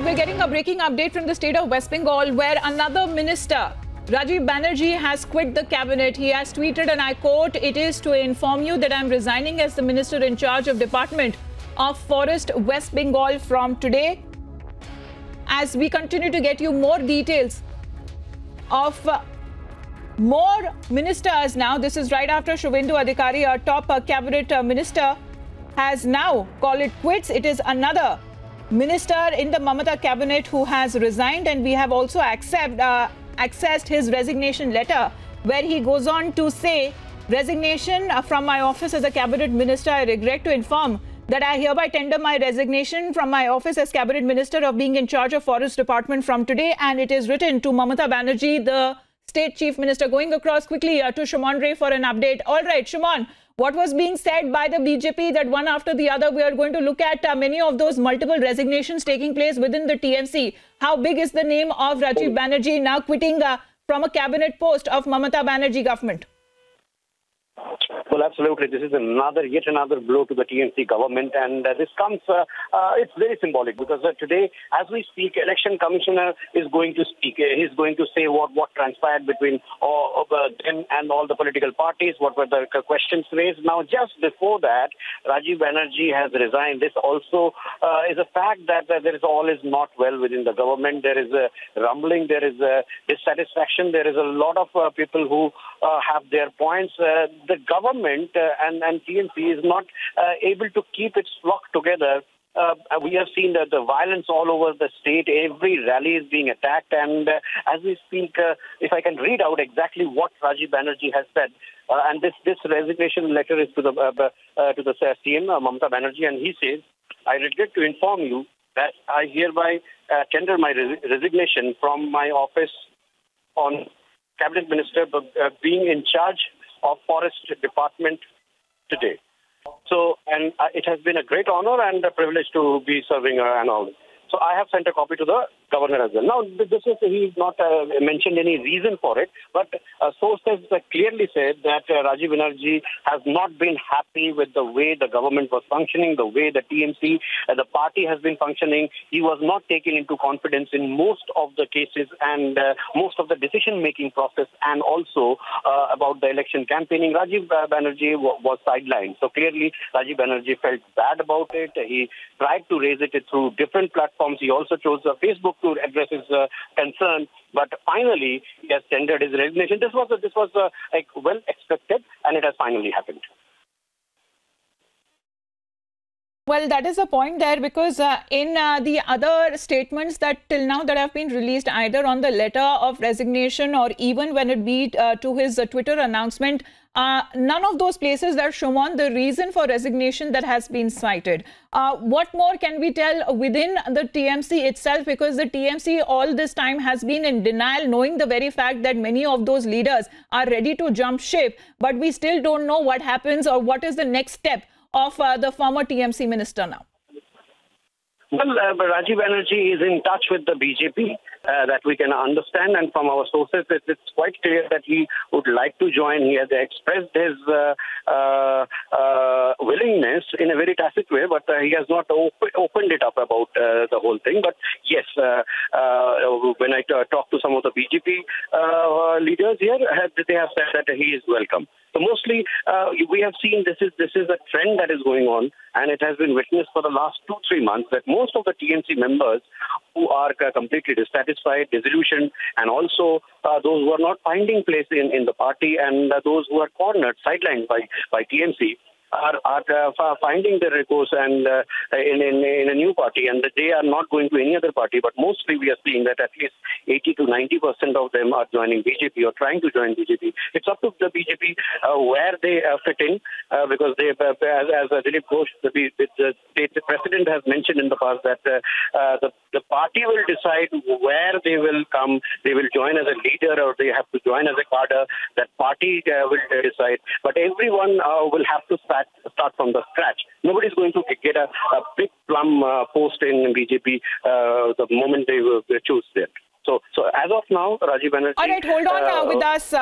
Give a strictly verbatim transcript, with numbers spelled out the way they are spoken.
we're getting a breaking update from the state of West Bengal, where another minister, Rajiv Banerjee, has quit the cabinet. He has tweeted, and I quote, "It is to inform you that I'm resigning as the minister in charge of Department of Forest, West Bengal from today." As we continue to get you more details of uh, more ministers now, this is right after Shubhendu Adhikari, our top uh, cabinet uh, minister, has now called it quits. It is another minister in the Mamata cabinet who has resigned, and we have also accept, uh, accessed his resignation letter, where he goes on to say, "Resignation from my office as a cabinet minister. I regret to inform that I hereby tender my resignation from my office as cabinet minister of being in charge of Forest Department from today." And it is written to Mamata Banerjee, the state chief minister. Going across quickly uh, to Shumon Ray for an update. All right, Shumon, what was being said by the B J P that one after the other, we are going to look at uh, many of those multiple resignations taking place within the T M C. How big is the name of Rajiv Banerjee now quitting uh, from a cabinet post of Mamata Banerjee government? Well, absolutely. This is another, yet another blow to the T M C government, and uh, this comes, uh, uh, it's very symbolic, because uh, today, as we speak, Election Commissioner is going to speak. Uh, he's going to say what, what transpired between uh, uh, them and all the political parties, what were the questions raised. Now, just before that, Rajiv Banerjee has resigned. This also uh, is a fact that uh, there is all is not well within the government. There is a rumbling, there is a dissatisfaction, there is a lot of uh, people who uh, have their points. Uh, the government uh, and, and T M C is not uh, able to keep its flock together. Uh, we have seen the, the violence all over the state. Every rally is being attacked. And uh, as we speak, uh, if I can read out exactly what Rajiv Banerjee has said, uh, and this, this resignation letter is to the uh, uh, to the C M, uh, Mamata Banerjee, and he says, "I regret to inform you that I hereby uh, tender my res resignation from my office on cabinet minister uh, being in charge of Forest Department today." So, and uh, it has been a great honor and a privilege to be serving uh, and all. So I have sent a copy to the governor as well. Now, this is, he's not uh, mentioned any reason for it, but uh, sources uh, clearly said that uh, Rajiv Banerjee has not been happy with the way the government was functioning, the way the T M C, uh, the party has been functioning. He was not taken into confidence in most of the cases and uh, most of the decision-making process, and also uh, about the election campaigning. Rajiv Banerjee was sidelined. So clearly, Rajiv Banerjee felt bad about it. He tried to raise it through different platforms. He also chose uh, Facebook to address his uh, concern, but finally he has tendered his resignation. This was uh, this was uh, like well expected, and it has finally happened. Well, that is the point there, because uh, in uh, the other statements that till now that have been released, either on the letter of resignation or even when it be uh, to his uh, Twitter announcement, uh, none of those places that show on the reason for resignation that has been cited. Uh, what more can we tell within the T M C itself? Because the T M C all this time has been in denial, knowing the very fact that many of those leaders are ready to jump ship, but we still don't know what happens or what is the next step of uh, the former T M C minister now. Well, uh, Rajiv Banerjee is in touch with the B J P, uh, that we can understand, and from our sources, it, it's quite clear that he would like to join. He has expressed his uh, uh, uh, willingness in a very tacit way, but uh, he has not op opened it up about uh, the whole thing. But yes, uh, uh, when I talk to some of the B J P uh, leaders here, they have said that he is welcome. So mostly, uh, we have seen this is this is a trend that is going on, and it has been witnessed for the last two, three months that most of the T M C members who are uh, completely dissatisfied, disillusioned, and also uh, those who are not finding place in, in the party, and uh, those who are cornered, sidelined by, by T M C, are, are uh, finding their recourse and uh, in, in, in a new party, and they are not going to any other party. But mostly we are seeing that at least eighty to ninety percent of them are joining B J P or trying to join B J P. It's up to the B J P uh, where they uh, fit in, uh, because they, uh, as, as uh, Dilip Ghosh, the, the, the state president, has mentioned in the past that uh, uh, the, the party will decide where they will come. They will join as a leader or they have to join as a cadre. That party uh, will decide. But everyone uh, will have to start, start from the scratch. Nobody's going to get a, a big plum uh, post in B J P uh, the moment they will choose it. So, so as of now, Rajiv Banerjee... All right, hold on uh, with us.